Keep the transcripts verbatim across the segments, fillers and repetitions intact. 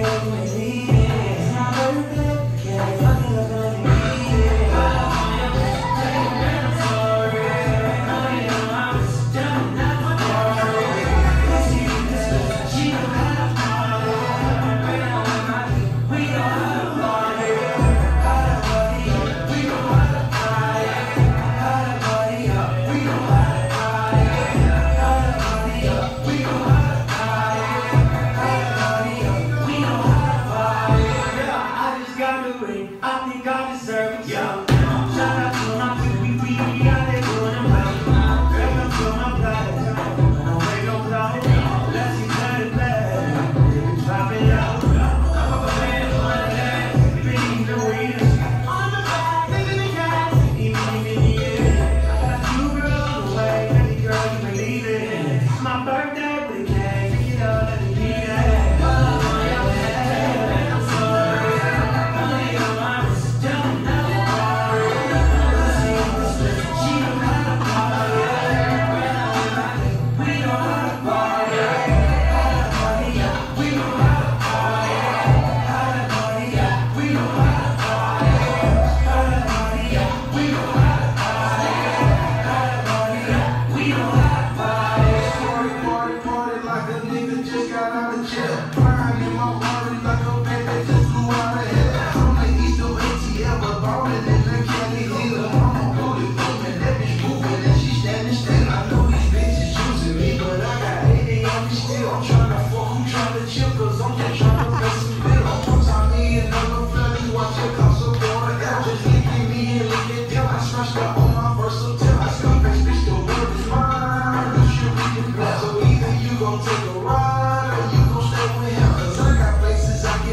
I think I deserve it. Yeah. Shout out to my people, we we out there doing it right. Welcome to my place. No way, no cloud. Let's see that black. Drop it out. I'm up a man for the last. Believe the winners. On the back, living the gas. Even in the air. I got two girls away. Baby girl, you believe it. It's my birthday, but it can't take it all. Let me be that.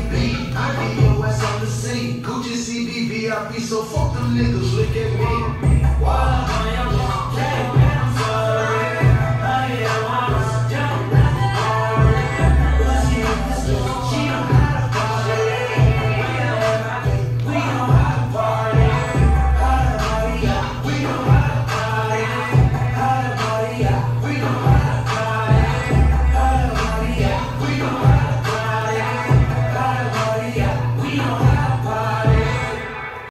So fuck them niggas, look at me.